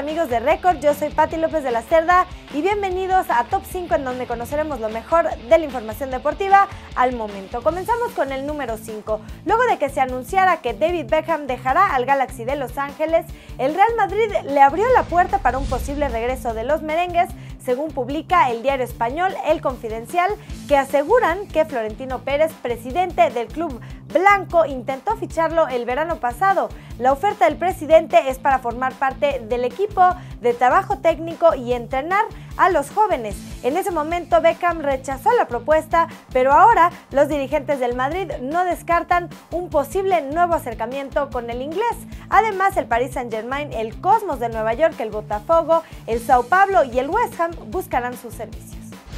amigos de Record, yo soy Pati López de la Cerda y bienvenidos a Top 5, en donde conoceremos lo mejor de la información deportiva al momento. Comenzamos con el número 5. Luego de que se anunciara que David Beckham dejará al Galaxy de Los Ángeles, el Real Madrid le abrió la puerta para un posible regreso de los merengues, según publica el diario español El Confidencial, que aseguran que Florentino Pérez, presidente del club blanco, intentó ficharlo el verano pasado. La oferta del presidente es para formar parte del equipo de trabajo técnico y entrenar a los jóvenes. En ese momento Beckham rechazó la propuesta, pero ahora los dirigentes del Madrid no descartan un posible nuevo acercamiento con el inglés. Además, el Paris Saint-Germain, el Cosmos de Nueva York, el Botafogo, el Sao Paulo y el West Ham buscarán sus servicios.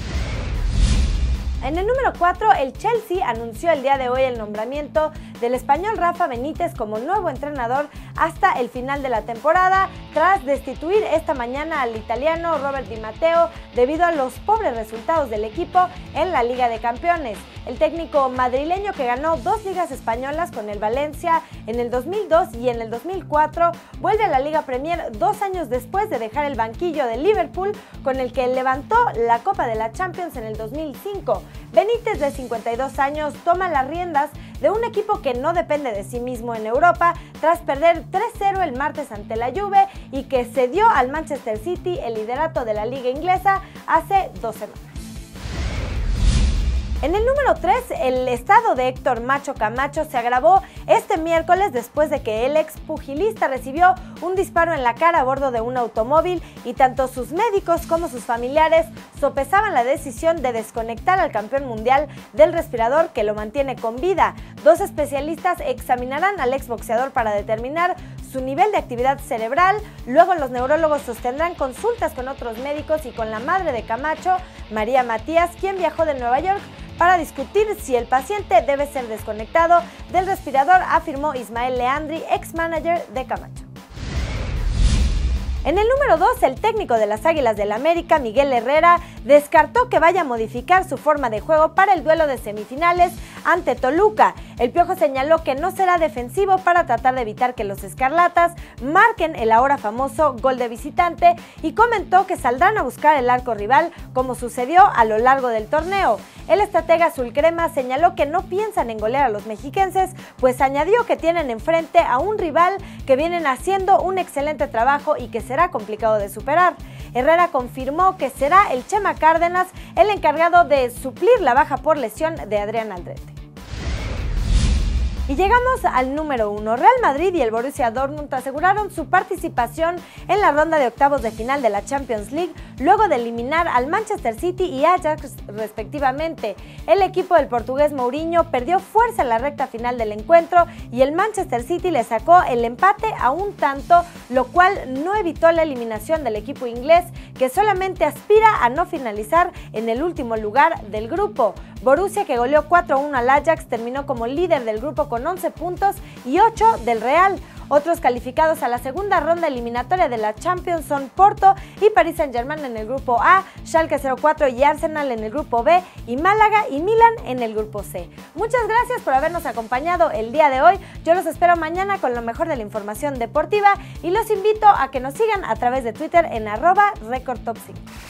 En el número 4, el Chelsea anunció el día de hoy el nombramiento del español Rafa Benítez como nuevo entrenador hasta el final de la temporada, tras destituir esta mañana al italiano Robert Di Matteo debido a los pobres resultados del equipo en la Liga de Campeones. El técnico madrileño, que ganó 2 ligas españolas con el Valencia en el 2002 y en el 2004, vuelve a la Liga Premier 2 años después de dejar el banquillo de Liverpool, con el que levantó la Copa de la Champions en el 2005. Benítez, de 52 años, toma las riendas de un equipo que no depende de sí mismo en Europa, tras perder 3-0 el martes ante la Juve y que cedió al Manchester City el liderato de la liga inglesa hace 2 semanas. En el número 3, el estado de Héctor Macho Camacho se agravó este miércoles después de que el ex pugilista recibió un disparo en la cara a bordo de un automóvil, y tanto sus médicos como sus familiares sopesaban la decisión de desconectar al campeón mundial del respirador que lo mantiene con vida. 2 especialistas examinarán al exboxeador para determinar su nivel de actividad cerebral. Luego los neurólogos sostendrán consultas con otros médicos y con la madre de Camacho, María Matías, quien viajó de Nueva York para discutir si el paciente debe ser desconectado del respirador, afirmó Ismael Leandri, ex-manager de Camacho. En el número 2, el técnico de las Águilas del América, Miguel Herrera, descartó que vaya a modificar su forma de juego para el duelo de semifinales ante Toluca. El Piojo señaló que no será defensivo para tratar de evitar que los escarlatas marquen el ahora famoso gol de visitante, y comentó que saldrán a buscar el arco rival como sucedió a lo largo del torneo. El estratega azulcrema señaló que no piensan en golear a los mexiquenses, pues añadió que tienen enfrente a un rival que vienen haciendo un excelente trabajo y que será complicado de superar. Herrera confirmó que será el Chema Cárdenas el encargado de suplir la baja por lesión de Adrián Aldrete. Y llegamos al número 1. Real Madrid y el Borussia Dortmund aseguraron su participación en la ronda de octavos de final de la Champions League, luego de eliminar al Manchester City y Ajax respectivamente. El equipo del portugués Mourinho perdió fuerza en la recta final del encuentro y el Manchester City le sacó el empate a un tanto, lo cual no evitó la eliminación del equipo inglés, que solamente aspira a no finalizar en el último lugar del grupo. Borussia, que goleó 4-1 al Ajax, terminó como líder del grupo con 11 puntos y 8 del Real. Otros calificados a la segunda ronda eliminatoria de la Champions son Porto y Paris Saint-Germain en el grupo A, Schalke 04 y Arsenal en el grupo B, y Málaga y Milan en el grupo C. Muchas gracias por habernos acompañado el día de hoy. Yo los espero mañana con lo mejor de la información deportiva y los invito a que nos sigan a través de Twitter en @RecordTop5.